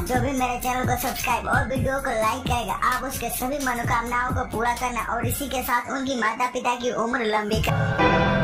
जो भी मेरे चैनल को सब्सक्राइब और वीडियो को लाइक करेगा, आप उसके सभी मनोकामनाओं को पूरा करना और इसी के साथ उनकी माता पिता की उम्र लंबी कर